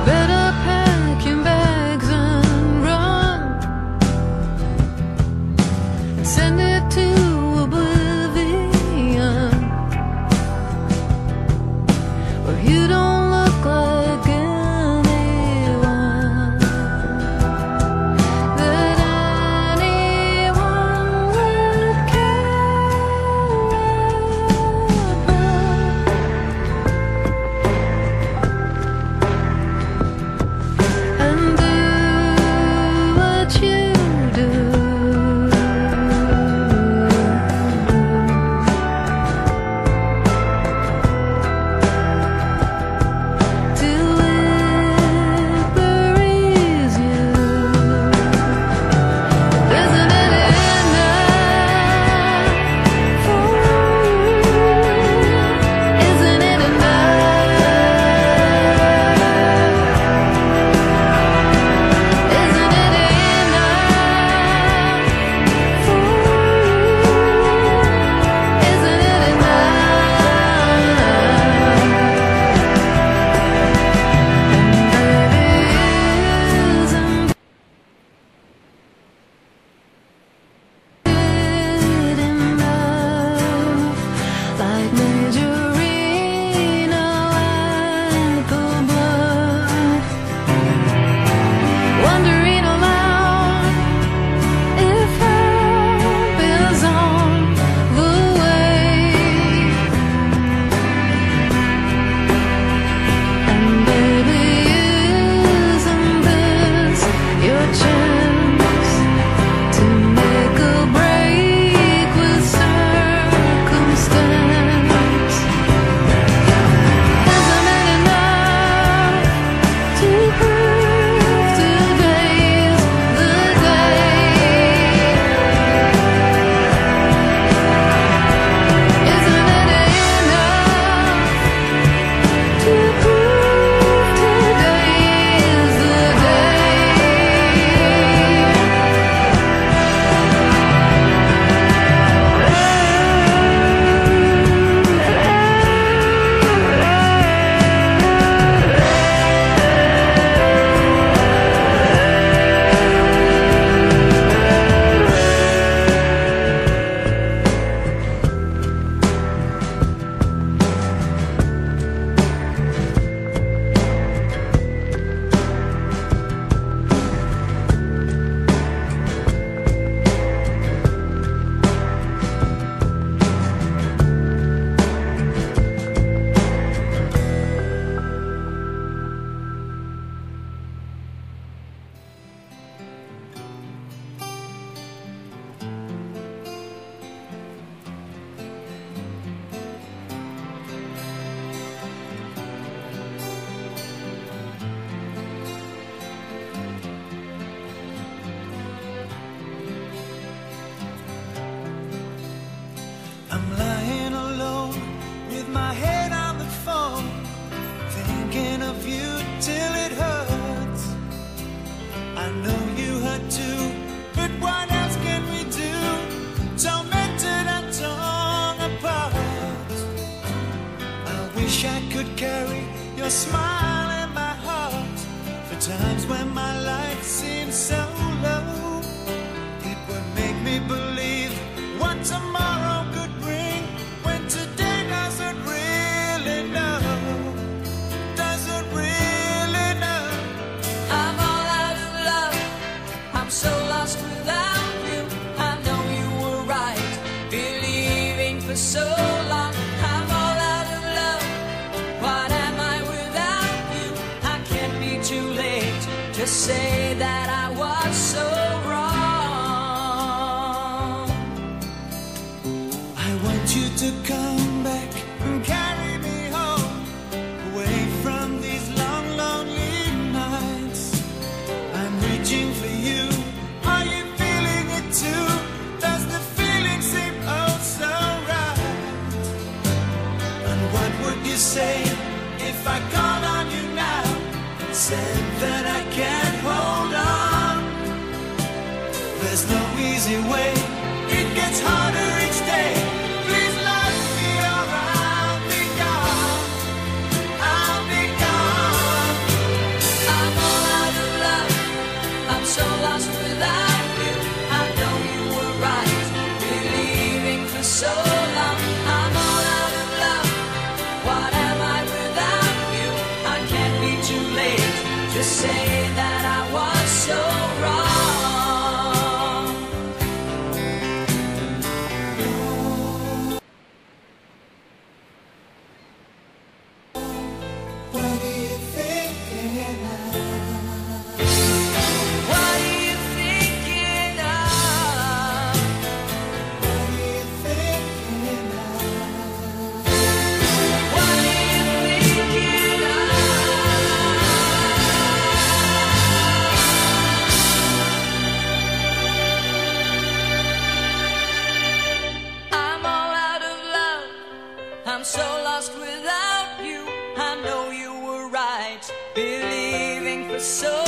Better pack your bags and run. Send it to oblivion, where you don't look like anyone that anyone would care about. And do what you do. Till it buries you. Isn't it enough for you? Isn't it enough? Isn't it enough for you? Isn't it enough? Like Majorino and cool blood, wondering aloud if help is on the way. And baby, isn't this your chance to make a break with circumstance? Isn't it enough to prove today's the day? Isn't it enough to prove today's the I'm lying alone with my head on the phone, thinking of you till it hurts. I know you hurt too, but what else can we do? Tormented and torn apart. I wish I could carry your smile in my heart for times when my life seems so low. It would make me believe what tomorrow could bring, when today doesn't really know. Doesn't really know. I'm all out of love. I'm so lost without you. I know you were right, believing for so long. I'm all out of love. What am I without you? I can't be too late to say that I was so wrong. I want you to come back and carry me home, away from these long, lonely nights. I'm reaching for you. Are you feeling it too? Does the feeling seem oh so right? And what would you say if I called on you now and said that I can't hold on? so